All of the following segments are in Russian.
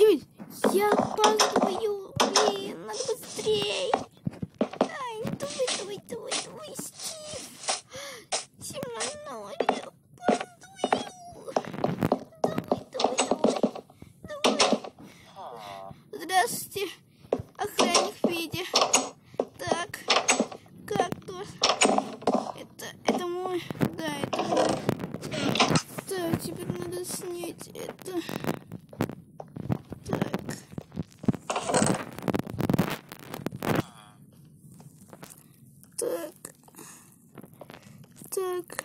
9. Я опаздываю. Блин, надо быстрее. Ай, давай, Стив. 7:00. Я опаздываю. Давай. Здравствуйте, охранник Федя. Так, кактус. Это мой. Да, это мой. Так, теперь надо снять это. Так.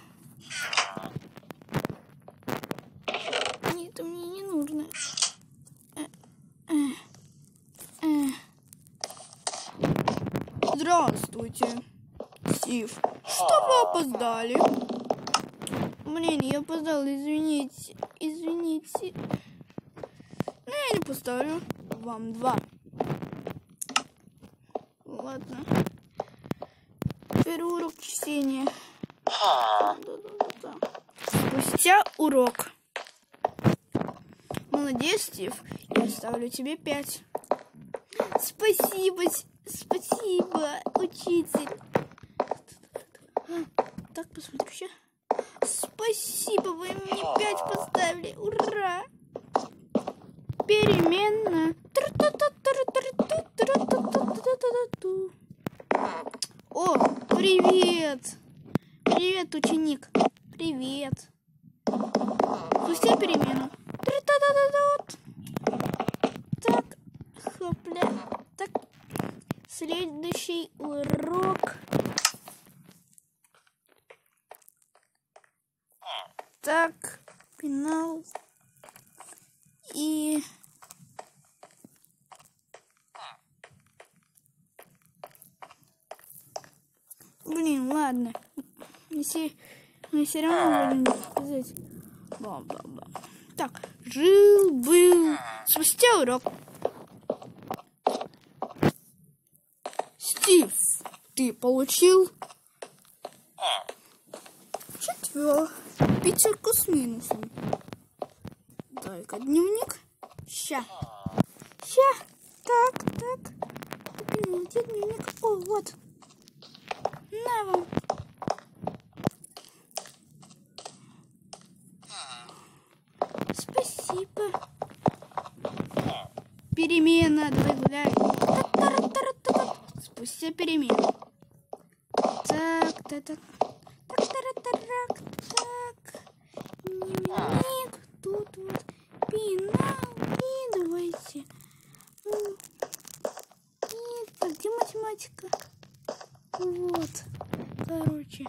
Это мне не нужно. Здравствуйте, Стив. Что вы опоздали? Блин, я опоздал, извините. Ну, я не поставлю вам 2. Ладно. Первый урок чтения. Да. Спустя урок. Молодец, Стив. Я ставлю тебе 5. Спасибо, учитель. Так, посмотрю еще. Спасибо, вы мне 5 поставили. Ура! Переменно. О, привет! Привет, ученик. Привет. Спустя перемену. Так, хопля. Так, следующий урок. Так, пенал. И... Блин, ладно. Если все равно не сказать. Бла-бла-бла. Так, жил-был. Спустя урок. Стив, ты получил 4. 5 с минусом. Дай-ка дневник. Ща. Так. Где дневник? О, вот. На вам. Спасибо. Перемена. Давай гуляй. Спустя перемену. Так. Дневник. Тут вот пенал. И давайте. Так, где математика? Вот. Короче.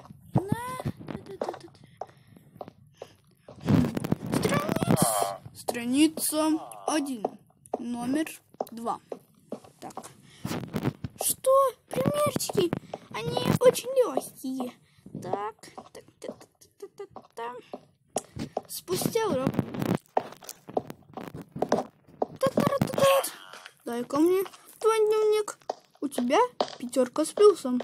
Страница 1. Номер 2. Так. Что? Примерчики? Они очень легкие. Так. Спустя урок. Дай-ка мне твой дневник. У тебя 5 с плюсом.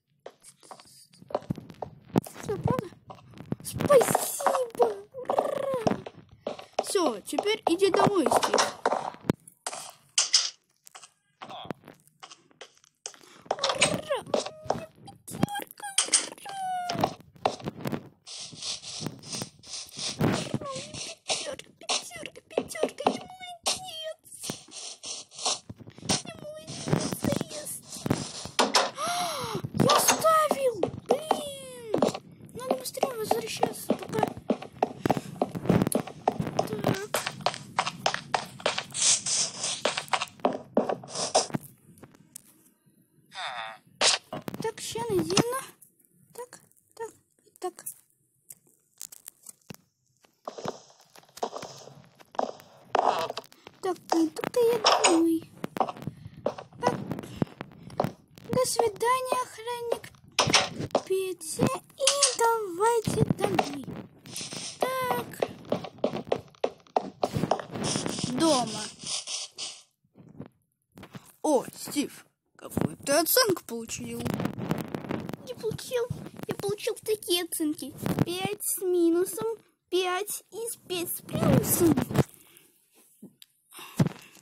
Что, правда? Спасибо! Ура! Все, теперь иди домой, Стив. Так, ще надіну. Так. Так, тут я домой. Так. До свидания, охранник Петя. И давайте домой. Так. Дома. О, Стив, какую ты оценку получил? Я получил такие оценки. 5 с минусом, 5 и 5 с плюсом.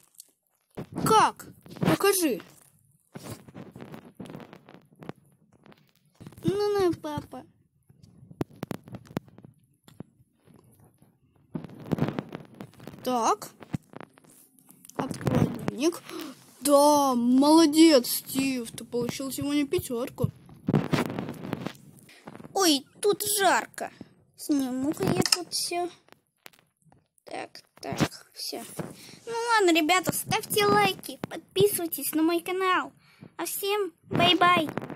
Как? Покажи. Ну, папа. Так. Открой дневник. Да, молодец, Стив. Ты получил сегодня 5. Ой, тут жарко. Сниму-ка я тут все. Так, все. Ну ладно, ребята, ставьте лайки, подписывайтесь на мой канал. А всем бай-бай.